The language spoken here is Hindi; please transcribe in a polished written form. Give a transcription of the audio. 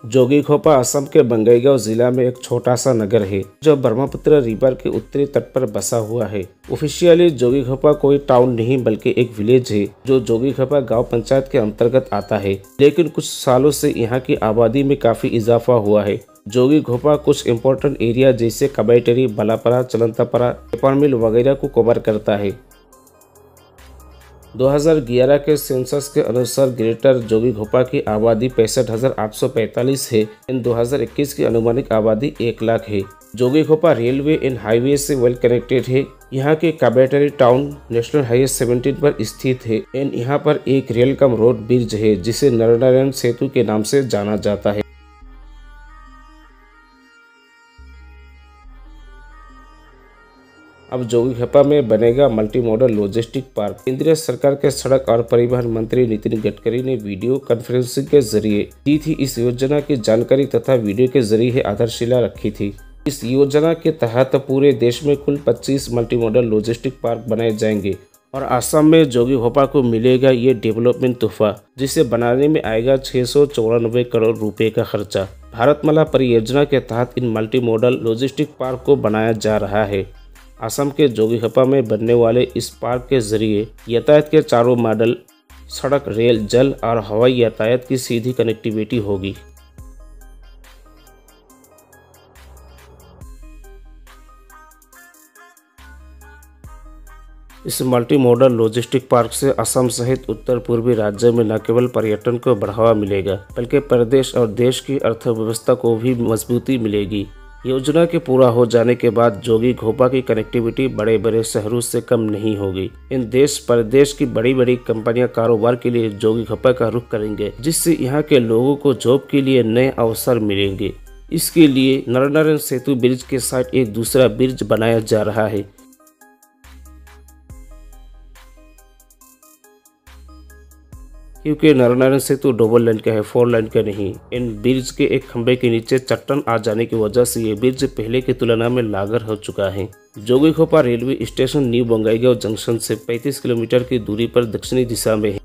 जोगीघोपा असम के बंगईगांव जिला में एक छोटा सा नगर है जो ब्रह्मपुत्र रिवर के उत्तरी तट पर बसा हुआ है। ऑफिशियली जोगीघोपा कोई टाउन नहीं बल्कि एक विलेज है जो जोगीघोपा गांव पंचायत के अंतर्गत आता है, लेकिन कुछ सालों से यहाँ की आबादी में काफी इजाफा हुआ है। जोगीघोपा कुछ इम्पोर्टेंट एरिया जैसे कबैटरी, बलापरा, चलंतापरा, पेपर मिल वगैरह को कवर करता है। 2011 के सेंसस के अनुसार ग्रेटर जोगीघोपा की आबादी 65,845 है। इन 2021 की अनुमानित आबादी 1 लाख है। जोगीघोपा रेलवे एंड हाईवे से वेल कनेक्टेड है। यहाँ के काबेटरी टाउन नेशनल हाईवे 17 पर स्थित है एंड यहाँ पर एक रेल कम रोड ब्रिज है जिसे नरनारायण सेतु के नाम से जाना जाता है। अब जोगीघोपा में बनेगा मल्टी मॉडल लॉजिस्टिक पार्क। केंद्रीय सरकार के सड़क और परिवहन मंत्री नितिन गडकरी ने वीडियो कॉन्फ्रेंसिंग के जरिए दी थी इस योजना की जानकारी तथा वीडियो के जरिए आधारशिला रखी थी। इस योजना के तहत पूरे देश में कुल 25 मल्टी मॉडल लॉजिस्टिक पार्क बनाए जाएंगे और असम में जोगीघोपा को मिलेगा ये डेवलपमेंट तोहफा, जिसे बनाने में आएगा 694 करोड़ रुपए का खर्चा। भारतमाला परियोजना के तहत इन मल्टी मॉडल लॉजिस्टिक पार्क को बनाया जा रहा है। असम के जोगीघोपा में बनने वाले इस पार्क के जरिए यातायात के चारों मॉडल सड़क, रेल, जल और हवाई यातायात की सीधी कनेक्टिविटी होगी। इस मल्टी मॉडल लॉजिस्टिक पार्क से असम सहित उत्तर पूर्वी राज्यों में न केवल पर्यटन को बढ़ावा मिलेगा बल्कि प्रदेश और देश की अर्थव्यवस्था को भी मजबूती मिलेगी। योजना के पूरा हो जाने के बाद जोगीघोपा की कनेक्टिविटी बड़े बड़े शहरों से कम नहीं होगी। इन देश प्रदेश की बड़ी बड़ी कंपनियां कारोबार के लिए जोगीघोपा का रुख करेंगे, जिससे यहाँ के लोगों को जॉब के लिए नए अवसर मिलेंगे। इसके लिए नरनारायण सेतु ब्रिज के साथ एक दूसरा ब्रिज बनाया जा रहा है। क्योंकि नरनारायण सेतु डबल लाइन का है, 4 लाइन का नहीं। इन ब्रिज के एक खंभे के नीचे चट्टान आ जाने की वजह से ये ब्रिज पहले की तुलना में लागर हो चुका है। Jogighopa railway station new Bongaigaon junction से 35 किलोमीटर की दूरी पर दक्षिणी दिशा में है।